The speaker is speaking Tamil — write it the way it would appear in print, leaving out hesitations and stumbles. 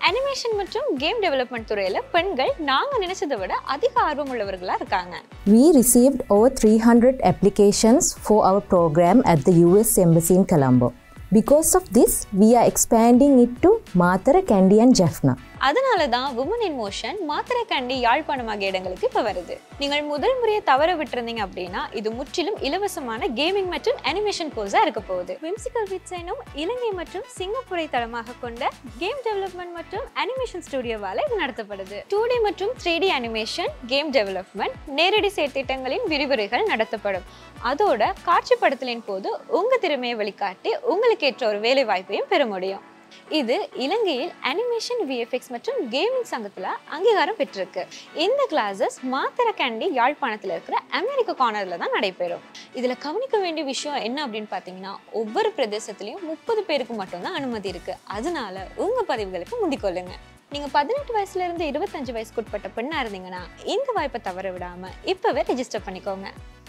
அனிமேஷன் மற்றும் கேம் டெவலப்மெண்ட் துறையில பெண்கள் நாங்க நினைச்சதை விட அதிக ஆர்வம் உள்ளவர்களா இருக்காங்க. We received over 300 applications for our program at the US Embassy in Colombo. Because of this, we are expanding it to Mathara, Kandy and Jaffna. அதனால தான் Women in Motion மாத்தறை கண்டி யாழ்ப்பாணம் ஆகிய இடங்களுக்கு இப்போ வருது. நீங்கள் முதல் முறையை தவற விட்டுருந்தீங்க அப்படின்னா இது முற்றிலும் இலவசமான கேமிங் மற்றும் அனிமேஷன் கோர்ஸாக இருக்க போகுது. WhimsicalWits எனும் இலங்கை மற்றும் சிங்கப்பூரை தளமாக கொண்ட கேம் டெவலப்மெண்ட் மற்றும் அனிமேஷன் ஸ்டுடியோவால் இது நடத்தப்படுது. 2D மற்றும் 3D அனிமேஷன், கேம் டெவலப்மெண்ட், நேரடி செயற்திட்டங்களின் விரிவுரைகள் நடத்தப்படும். அதோட காட்சிப்படுத்தலின் போது உங்க திறமையை வெளிக்காட்டி உங்களுக்கு ஏற்ற ஒரு வேலை வாய்ப்பையும் பெற முடியும். இது இலங்கையில் அனிமேஷன் விஎஃப்எக்ஸ் மற்றும் கேமிங் சங்கத்துல அங்கீகாரம் பெற்றிருக்கு. இந்த கிளாஸஸ் மாத்தறை கண்டி யாழ்ப்பாணத்தில் இருக்கிற அமெரிக்க கார்னர்ல தான் நடைபெறும். இதுல கவனிக்க வேண்டிய விஷயம் என்ன அப்படின்னு பாத்தீங்கன்னா ஒவ்வொரு பிரதேசத்திலையும் 30 பேருக்கு மட்டும்தான் அனுமதி இருக்கு. அதனால உங்க பதிவுகளுக்கு முந்திக்கொள்ளுங்க. நீங்க 18 வயசுல இருந்து 25 வயசுக்கு உட்பட்ட பெண்ணா இருந்தீங்கன்னா இந்த வாய்ப்பை தவற விடாம இப்பவே ரெஜிஸ்டர் பண்ணிக்கோங்க.